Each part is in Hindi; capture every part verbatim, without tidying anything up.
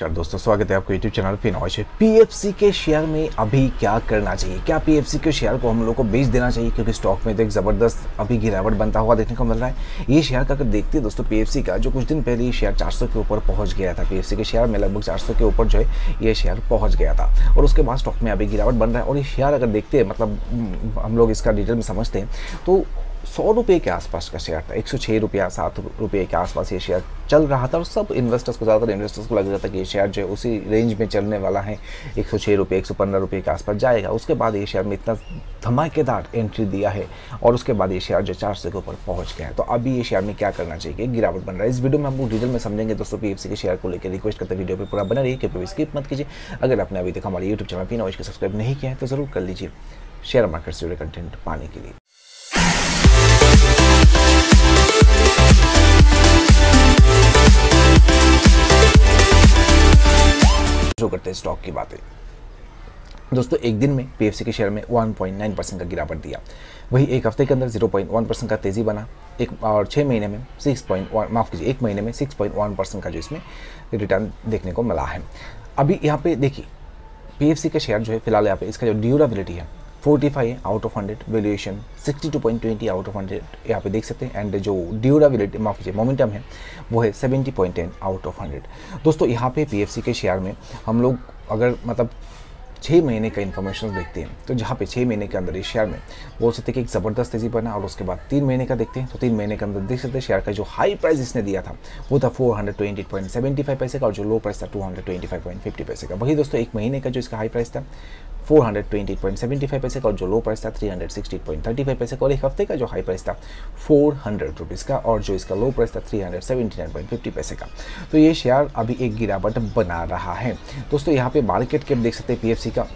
नमस्कार दोस्तों, स्वागत है आपको यूट्यूब चैनल फिनॉइश। पीएफसी के शेयर में अभी क्या करना चाहिए? क्या पीएफसी के शेयर को हम लोग को बेच देना चाहिए? क्योंकि स्टॉक में तो एक ज़बरदस्त अभी गिरावट बनता हुआ देखने को मिल रहा है। ये शेयर का अगर देखते हैं दोस्तों, पीएफसी का जो कुछ दिन पहले ये शेयर चार सौ के ऊपर पहुंच गया था। पीएफसी के शेयर में लगभग चार सौ के ऊपर जो है ये शेयर पहुँच गया था और उसके बाद स्टॉक में अभी गिरावट बन रहा है। और ये शेयर अगर देखते हैं, मतलब हम लोग इसका डिटेल में समझते हैं तो सौ रुपये के आसपास का शेयर था। एक सौ छः रुपया सात रुपये के आसपास ये शेयर चल रहा था और सब इन्वेस्टर्स को, ज़्यादातर इन्वेस्टर्स को लग रहा था कि ये शेयर जो है उसी रेंज में चलने वाला है, एक सौ छः रुपये एक सौ पंद्रह रुपये के आसपास जाएगा। उसके बाद ये शेयर में इतना धमाकेदार एंट्री दिया है और उसके बाद ये शेयर जो चार सौ के ऊपर पहुंच गया है। तो अभी ये शेयर में क्या करना चाहिए? गिरावट बन रहा है। इस वीडियो में हम लोग डिटेल में समझेंगे दोस्तों। पीएफसी के शेयर को लेकर रिक्वेस्ट करते वीडियो पर पूरा बना रही है, क्योंकि स्किप मत कीजिए। अगर आपने अभी तक हमारे यूट्यूब चैनल फिनॉइश को सब्सक्राइब नहीं किया है तो जरूर कर लीजिए, शेयर मार्केट से जुड़े कंटेंट पाने के लिए। शुरू करते हैं स्टॉक की बातें। दोस्तों, एक दिन में पीएफसी के शेयर में एक पॉइंट नौ परसेंट का गिरावट दिया, वही एक हफ्ते के अंदर ज़ीरो पॉइंट वन परसेंट का तेजी बना, एक और छः महीने में सिक्स पॉइंट वन माफ़ कीजिए एक महीने में सिक्स पॉइंट वन परसेंट का जो इसमें रिटर्न देखने को मिला है। अभी यहाँ पे देखिए, पीएफसी का शेयर जो है फिलहाल यहाँ पे इसका जो ड्यूरेबिलिटी है पैंतालीस आउट ऑफ हंड्रेड, वैल्यूएशन बासठ पॉइंट दो शून्य आउट ऑफ हंड्रेड यहाँ पे देख सकते हैं। एंड जो ड्यूरेबिलिटी माफ कीजिए मोमेंटम है वो है सत्तर पॉइंट एक शून्य आउट ऑफ हंड्रेड। दोस्तों, यहाँ पे पीएफसी के शेयर में हम लोग अगर मतलब छः महीने का इन्फॉर्मेशन देखते हैं तो जहाँ पे छः महीने के अंदर इस शेयर में बोल सकते हैं कि एक ज़बरदस्त तेजी बना। और उसके बाद तीन महीने का देखते हैं तो तीन महीने के अंदर देख सकते हैं शेयर का जो हाई प्राइस इसने दिया था वो था चार सौ बीस पॉइंट सात पाँच पैसे का और जो लो प्राइस था दो सौ पच्चीस पॉइंट पचास पैसे का। वही दोस्तों, एक महीने का जो इसका हाई प्राइस था चार सौ बीस पॉइंट सात पाँच पैसे का और जो लो प्राइस था तीन सौ साठ पॉइंट पैंतीस पैसे का। और एक हफ्ते का जो हाई प्राइस था चार सौ रुपीज़ का और जो इसका लो प्राइस था तीन सौ उन्यासी पॉइंट पचास पैसे का। तो ये शेयर अभी एक गिरावट बना रहा है। दोस्तों, यहाँ पे मार्केट कैप देख सकते हैं पीएफसी का,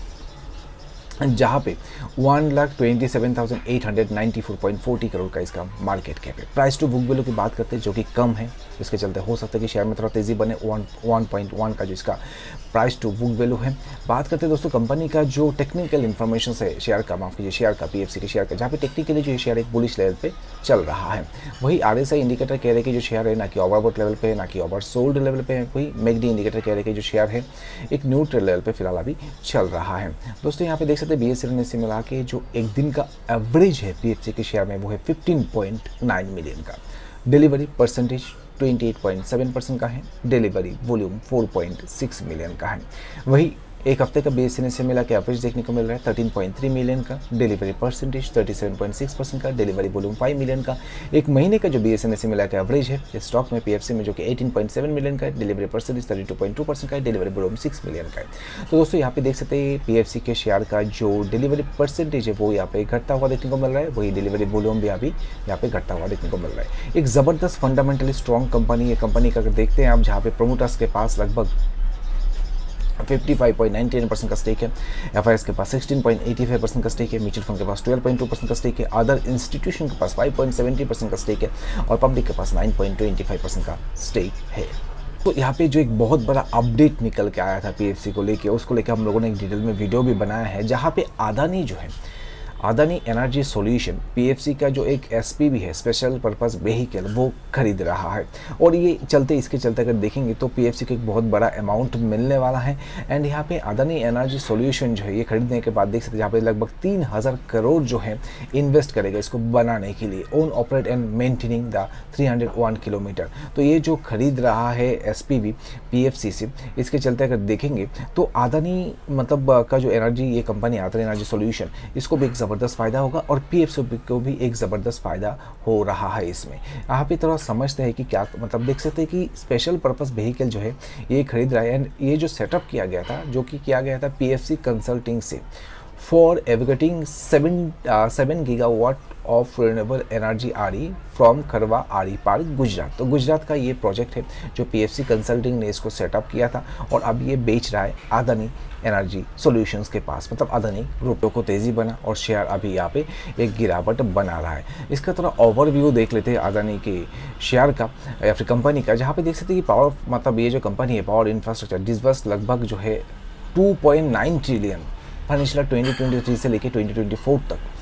जहाँ पे one lakh twenty seven thousand eight hundred ninety four point forty crore का इसका मार्केट कैप है। प्राइस टू बुक वैल्यू की बात करते हैं जो कि कम है, इसके चलते हो सकता है कि शेयर में थोड़ा तेज़ी बने। वन वन पॉइंट वन का जो इसका प्राइस टू बुक वैल्यू है। बात करते हैं दोस्तों कंपनी का जो टेक्निकल इन्फॉर्मेशन है शेयर का, माफ कीजिए शेयर का, पीएफसी के शेयर का, जहाँ पे टेक्निकली जो शेयर एक बुलिश लेवल पे चल रहा है। वही आरएसआई इंडिकेटर कह रहे हैं कि जो शेयर है ना कि ओवरबॉट लेवल पे है ना कि ओवर सोल्ड लेवल पे है। वही मैकडी इंडिकेटर कह रहे हैं कि जो शेयर है एक न्यूट्रल लेवल पे फिलहाल अभी चल रहा है। दोस्तों, यहाँ पे देख सकते हैं बीएसई ने से मिला के जो एक दिन का एवरेज है पीएफसी के शेयर में वो है पंद्रह पॉइंट नौ मिलियन का। डिलीवरी परसेंटेज अट्ठाईस पॉइंट सात परसेंट का है। डिलीवरी वॉल्यूम चार पॉइंट छह मिलियन का है। वही एक हफ्ते का बीएसई से मिला के एवरेज देखने को मिल रहा है तेरह पॉइंट तीन मिलियन का। डिलीवरी परसेंटेज सैंतीस पॉइंट छह परसेंट का। डिलीवरी वॉल्यूम पाँच मिलियन का। एक महीने का जो बीएसई से मिला के एवरेज है इस स्टॉक में पीएफसी में जो कि अठारह पॉइंट सात मिलियन का है। डिलीवरी परसेंटेज बत्तीस पॉइंट दो परसेंट का है। डिलीवरी वॉल्यूम छह मिलियन का है। तो दोस्तों, यहाँ पे देख सकते हैं पीएफसी के शेयर का जो डिलीवरी परसेंटेज है वो यहाँ पे घटता हुआ देखने को मिल रहा है। वही डिलीवरी वॉल्यूम भी अभी यहाँ पे घटता हुआ देखने को मिल रहा है। एक ज़बरदस्त फंडामेंटली स्ट्रॉन्ग कंपनी है। कंपनी का अगर देखते हैं आप, जहाँ पे प्रोमोटर्स के पास लगभग पचपन पॉइंट नौ नौ परसेंट का स्टेक है, एफआईएस के पास सोलह पॉइंट पचासी परसेंट का स्टेक है, म्यूचुअल फंड के पास बारह पॉइंट दो परसेंट का स्टेक है, अदर इंस्टीट्यूशन के पास पाँच पॉइंट सात परसेंट का स्टेक है और पब्लिक के पास नौ पॉइंट दो पाँच परसेंट का स्टेक है। तो यहाँ पे जो एक बहुत बड़ा अपडेट निकल के आया था पीएफसी को लेके, उसको लेकर हम लोगों ने एक डिटेल में वीडियो भी बनाया है, जहाँ पे अदानी जो है अदानी एनर्जी सॉल्यूशन पीएफसी का जो एक एसपीवी है, स्पेशल पर्पस व्हीकल, वो खरीद रहा है। और ये चलते इसके चलते अगर देखेंगे तो पीएफसी को एक बहुत बड़ा अमाउंट मिलने वाला है। एंड यहाँ पे अदानी एनर्जी सॉल्यूशन जो है ये खरीदने के बाद देख सकते हैं यहाँ पे लगभग तीन हज़ार करोड़ जो है इन्वेस्ट करेगा इसको बनाने के लिए, own operate and maintaining the three hundred one kilometre. तो ये जो खरीद रहा है एसपीवी पीएफसी से, इसके चलते अगर देखेंगे तो अदानी मतलब का जो एनर्जी ये कंपनी अदानी एनर्जी सॉल्यूशन, इसको भी एक ज़बरदस्त फायदा होगा और पीएफसी को भी एक ज़बरदस्त फायदा हो रहा है इसमें। यहाँ पे थोड़ा समझते हैं कि क्या मतलब देख सकते हैं कि स्पेशल पर्पस व्हीकल जो है ये खरीद रहा है। एंड ये जो सेटअप किया गया था, जो कि किया गया था पीएफसी कंसल्टिंग से, for evacuating seven seven gigawatt of renewable energy RE from Khavda RE park Gujarat. तो गुजरात का ये प्रोजेक्ट है जो पीएफसी कंसल्टिंग ने इसको सेटअप किया था और अब ये बेच रहा है अदानी एनर्जी सॉल्यूशंस के पास, मतलब अदानी ग्रुप को तेज़ी बना और शेयर अभी यहाँ पे एक गिरावट बना रहा है। इसका थोड़ा ओवरव्यू देख लेते हैं अदानी के शेयर का या फिर कंपनी का, जहाँ पे देख सकते हैं कि पावर मतलब ये जो कंपनी है पावर इंफ्रास्ट्रक्चर डिसबर्स लगभग जो है two point nine trillion financial twenty twenty three से लेकर ट्वेंटी ट्वेंटी फोर तक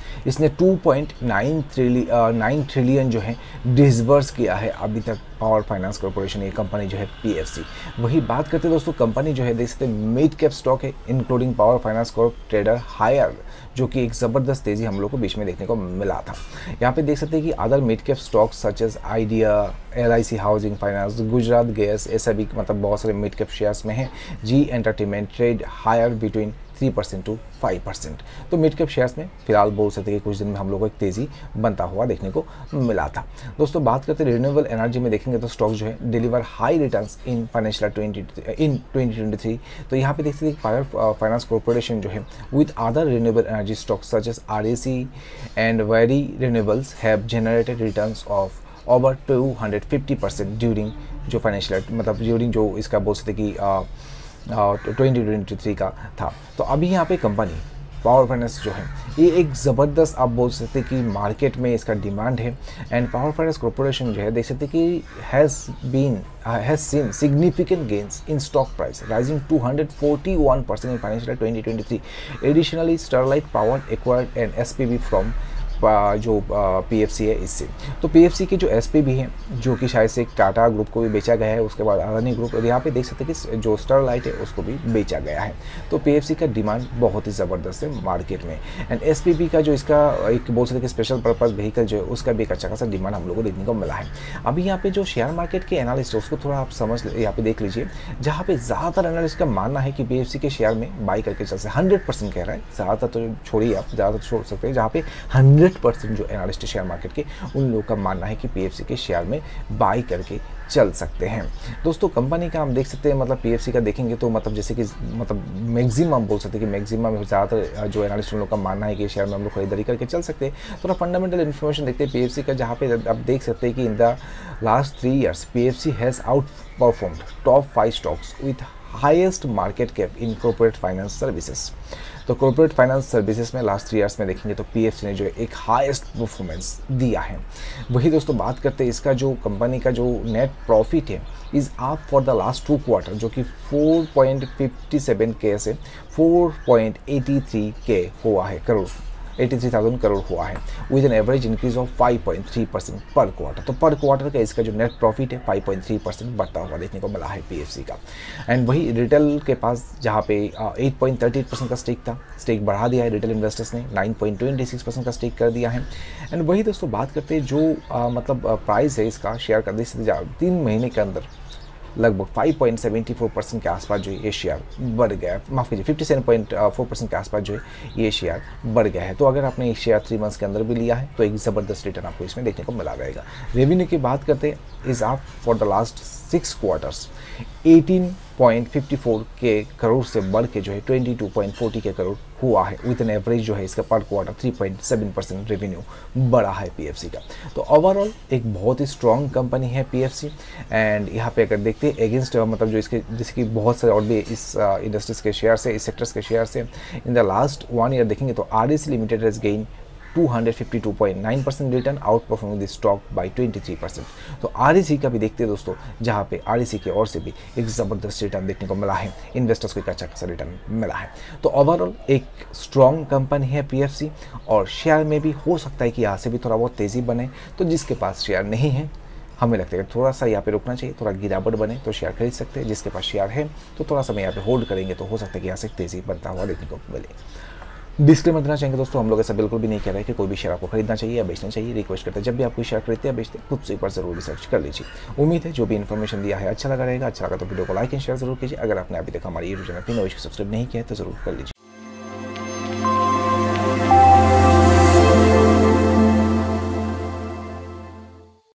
इसने टू पॉइंट नाइन ट्रिलियन जो है डिसबर्स किया है अभी तक पावर फाइनेंस कॉर्पोरेशन, ये कंपनी जो है पीएफसी। वही बात करते हैं दोस्तों, कंपनी जो है देख सकते हैं मिड कैप स्टॉक है, including Power Finance Corp, traded higher, जो कि एक ज़बरदस्त तेज़ी हम लोग को बीच में देखने को मिला था। यहाँ पे देख सकते हैं कि other mid cap stocks such as Idea, L I C housing finance, Gujarat Gas, ऐसा भी मतलब बहुत सारे मिड कैप शेयर्स में हैं। Zee Entertainment trade higher between three percent to five percent. तो मिड कैप शेयर्स में फिलहाल बोल सकते हैं कि कुछ दिन में हम लोग को एक तेज़ी बनता हुआ देखने को मिला था। दोस्तों बात करते हैं रिन्यूएबल एनर्जी में, देखेंगे तो स्टॉक जो है deliver high returns in financial twenty in twenty twenty three. तो यहाँ पे देख सकते हैं पावर फाइनेंस कॉर्पोरेशन जो है with other renewable energy stocks such as R A C and Waaree Renewables have generated returns of over two hundred fifty percent during जो फाइनेंशियल मतलब ड्यूरिंग जो इसका बोल सकते कि ट्वेंटी ट्वेंटी थ्री का था। तो अभी यहाँ पे कंपनी पावर फाइनेंस जो है ये एक ज़बरदस्त आप बोल सकते हैं कि मार्केट में इसका डिमांड है। एंड पावर फाइनेंस कॉर्पोरेशन जो है देख सकते हैं कि has been has seen significant gains in stock price rising to hundred forty one percent in financial twenty twenty three. Additionally Sterlite Power acquired and S P B from जो पीएफसी है इससे। तो पीएफसी के जो एसपीबी हैं जो कि शायद से एक टाटा ग्रुप को भी बेचा गया है, उसके बाद अदानी ग्रुप, और यहाँ पे देख सकते हैं कि जो स्टरलाइट है उसको भी बेचा गया है। तो पीएफसी का डिमांड बहुत ही ज़बरदस्त है मार्केट में। एंड एसपीबी का जो इसका एक बोल सकते कि स्पेशल पर्पज़ व्हीकल जो है उसका भी एक अच्छा खासा डिमांड हम लोग को देखने को मिला है। अभी यहाँ पे जो शेयर मार्केट के एनालिस्ट है उसको थोड़ा आप समझ यहाँ पे देख लीजिए, जहाँ पे ज़्यादातर एनालिस्ट का मानना है कि पीएफसी के शेयर में बाई करके चल सकते, हंड्रेड परसेंट कह रहा है, ज़्यादातर तो छोड़िए आप, ज़्यादातर छोड़ सकते हैं, जहाँ पे हंड्रेड परसेंट जो एनालिस्ट शेयर मार्केट के उन लोगों का मानना है कि पीएफसी के शेयर में बाई करके चल सकते हैं। दोस्तों कंपनी का हम देख सकते हैं मतलब पीएफसी का देखेंगे तो मतलब जैसे कि मतलब मैक्सिमम बोल सकते हैं कि मैक्सिमम ज़्यादातर जो एनालिस्ट उन लोगों का मानना है कि शेयर में हम लोग खरीदारी करके चल सकते हैं। थोड़ा फंडामेंटल इन्फॉर्मेशन देखते हैं पीएफसी का, जहाँ पे आप देख सकते हैं कि in the last three years PFC has outperformed top five stocks with highest market cap in corporate finance services. तो कॉर्पोरेट फाइनेंस सर्विसेज में लास्ट थ्री ईयर्स में देखेंगे तो पीएफसी ने जो है एक हाईएस्ट परफॉर्मेंस दिया है। वही दोस्तों बात करते हैं इसका जो कंपनी का जो नेट प्रॉफिट है is up for the last two quarter, जो कि फोर पॉइंट फिफ्टी सेवन के से फोर पॉइंट एटी थ्री के हुआ है करोड़ तिरासी हज़ार करोड़ हुआ है, with an average increase of five point three percent per quarter. तो पर क्वार्टर का इसका जो नेट प्रॉफिट है फाइव पॉइंट थ्री परसेंट बढ़ता हुआ देखने को मिला है पीएफसी का। एंड वही रिटेल के पास जहाँ पे eight point thirty eight percent का स्टेक था, स्टेक बढ़ा दिया है रिटेल इन्वेस्टर्स ने, nine point twenty six percent का स्टेक कर दिया है। एंड वही दोस्तों बात करते हैं जो आ, मतलब प्राइस है इसका शेयर का, देख तीन महीने के अंदर लगभग five point seven four percent के आसपास जो है ये शेयर बढ़ गया है, माफ़ कीजिए fifty seven point four percent के आसपास जो है ये शेयर बढ़ गया है। तो अगर आपने ये शेयर थ्री मंथ्स के अंदर भी लिया है तो एक ज़बरदस्त रिटर्न आपको इसमें देखने को मिला रहेगा। रेवेन्यू की बात करते हैं is up for the last six quarters eighteen point fifty four के करोड़ से बढ़ के जो है ट्वेंटी टू पॉइंट फोर्टी के करोड़ हुआ है, विद एन एवरेज जो है इसका per quarter three point seven percent revenue बढ़ा है पीएफसी का। तो ओवरऑल एक बहुत ही स्ट्रॉन्ग कंपनी है पीएफसी। एंड यहाँ पे अगर देखते हैं अगेंस्ट मतलब जो इसके जिसकी बहुत सारे और भी इस इंडस्ट्रीज के शेयर से, इस सेक्टर्स के शेयर से in the last one year देखेंगे तो REC limited has gain two fifty two point nine percent return outperforming the stock by twenty three percent. तो आरईसी का भी देखते हैं दोस्तों, जहाँ पे आरईसी की ओर से भी एक ज़बरदस्त रिटर्न देखने को मिला है, इन्वेस्टर्स को एक अच्छा खासा रिटर्न मिला है। तो ओवरऑल एक स्ट्रॉन्ग कंपनी है पीएफसी, और शेयर में भी हो सकता है कि यहाँ से भी थोड़ा बहुत तेज़ी बने। तो जिसके पास शेयर नहीं है हमें लगता है कि थोड़ा सा यहाँ पे रुकना चाहिए, थोड़ा गिरावट बने तो शेयर खरीद सकते हैं। जिसके पास शेयर है तो थोड़ा सा यहाँ पे होल्ड करेंगे तो हो सकता है कि यहाँ से तेज़ी बनता हुआ देखने को मिले। डिस्क्लेमर देना चाहेंगे दोस्तों, हम लोग ऐसा बिल्कुल भी नहीं कह रहे कि कोई भी शेयर आपको खरीदना चाहिए या बेचना चाहिए। रिक्वेस्ट करते हैं जब भी आप कोई शेयर खरीदते हैं बेचते हैं खुद से एक बार जरूर रिसर्च कर लीजिए। उम्मीद है जो भी इन्फॉर्मेशन दिया है अच्छा लगा रहेगा। अच्छा लगा तो वीडियो को लाइक एंड शेयर जरूर कीजिए। अगर आपने अभी तक हमारी यूट्यूब चैनल फिनोवेश को सब्सक्राइब नहीं किया है तो जरूर कर लीजिए।